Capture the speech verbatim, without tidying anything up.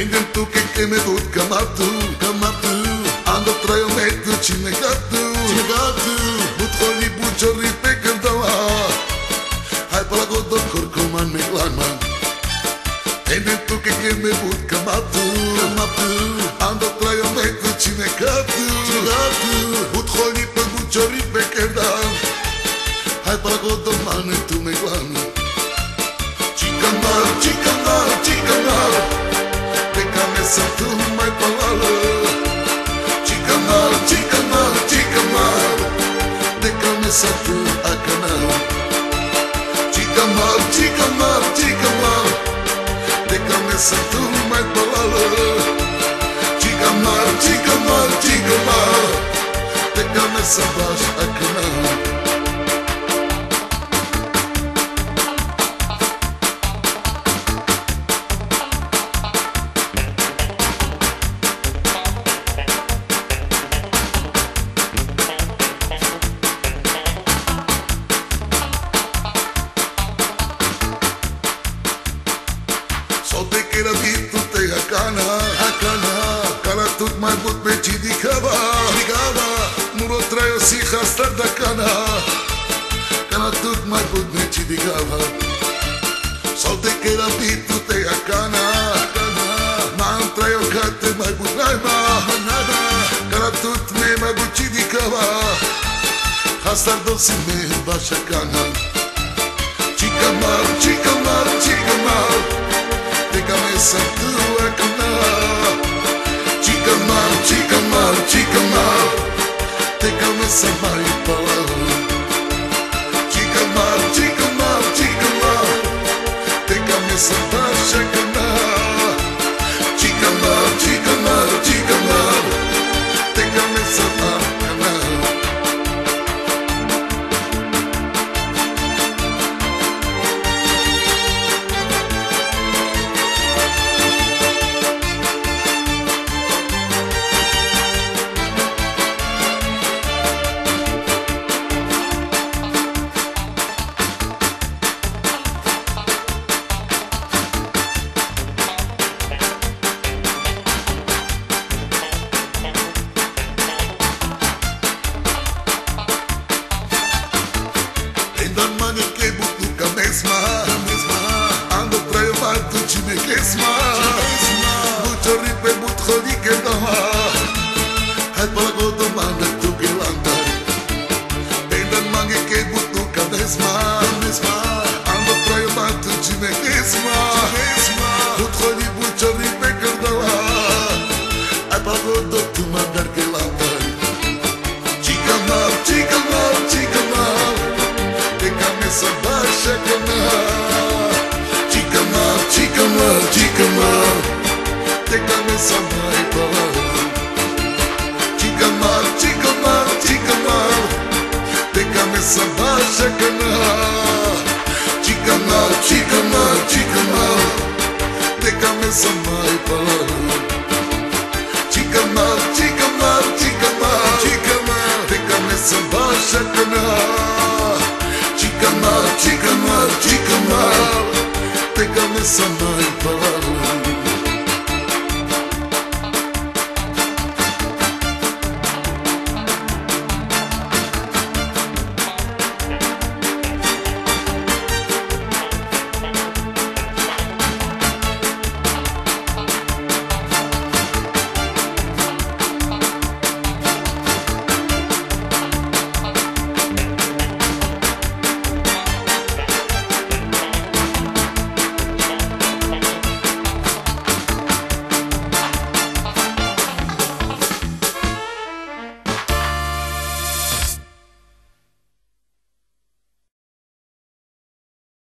Vengan tu que que me bud kamatu kamatu ando traio medo cine gato cine gato bud kholi bud chori pe kandawa hai pala godo korkoman me glama Vengan tu que que me bud kamatu kamatu ando traio medo cine gato cine gato bud kholi pe bud chori pe kandawa hai pala godo man tu me glama Chica mal, chica mal, chica mal Să tu mai pală Chica mal, chica mal, chica mal De came să tu a canal Chica mal, chica mal, chica mal De came să tu mai pală Chica mal, chica mal, chica mal De came să bași a canal Era visto te acana, acana, cala tut mai but pe cidicava, cidicava, muro traio si hastar da cana, cala tut mai but pe cidicava. Sau te era visto te acana, acana, man traio cate mai but naima, nada, cala tut me mai but cidicava, hastar do si me bașa cana. Chica mal, chica mal, chica mal. Déjame ser tu a cantar Chica mal, chica mal, chica mal Déjame ser mai palabra Chica mal, chica mal, chica mal Déjame ser baixo a cantar Chica mal, chica mal, chica mal Déjame ser a cantar Ando traio mato cine kesma Buchori pe but kholi ke dama Hai palago do manda tu ke landa Bendan mange ke but tu kadesma Ando traio mato cine kesma But kholi buchori pe kardava Hai palago do tu mandar ke landa Chica mal, chica mal, chica mal Déjame ser baixo canal Chica mal, chica mal, chica mal Déjame ser mai palabra Chica mal, chica mal, chica mal Déjame ser baixo canal Chica mal, chica mal, chica mal Déjame ser mai palabra Chica mal, chica mal, chica mal Chica mal, déjame ser baixo canal Chica mal, chica mal, chica mal Déjame ser mai palabra